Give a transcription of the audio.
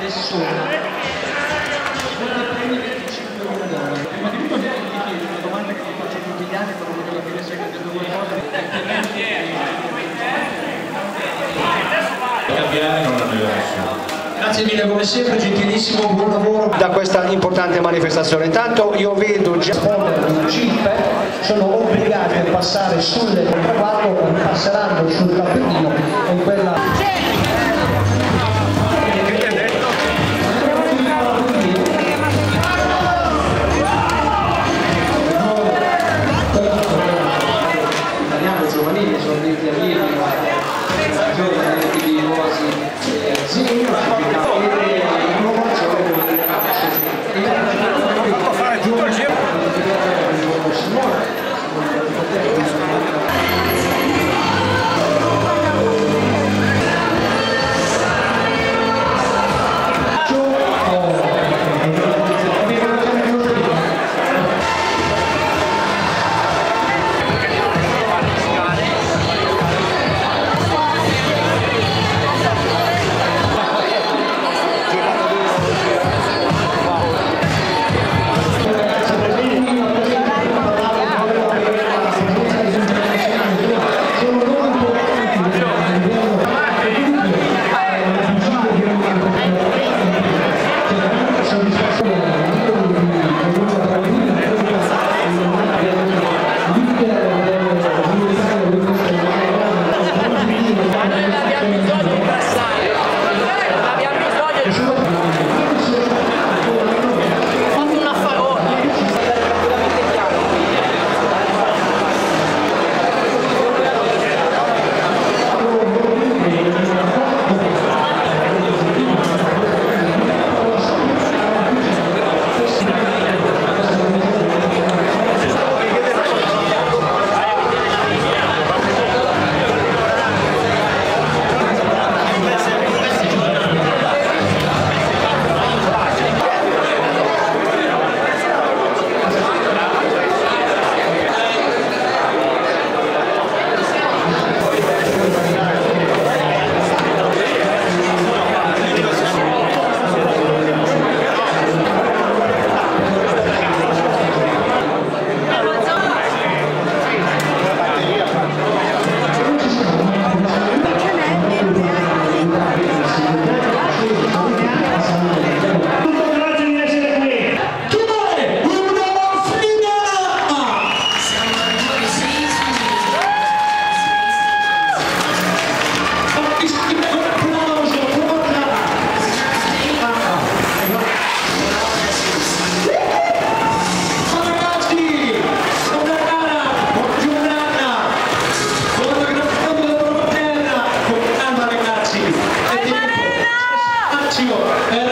Lessona. Secondo premi $25.000. Prima di tutto ti chiedo una domanda che ti faccio tutti gli anni, proprio che alla fine sai che detto qualcosa. Cambiare non arriva nessuno. Grazie mille, come sempre, gentilissimo, buon lavoro da questa importante manifestazione. Intanto io vedo già il CIP, sono obbligati a passare sulle contraguardo, passeranno sul tappetino in quella... giovanili sono venuti allievi di nuovi fare tutto il giro. Massimo,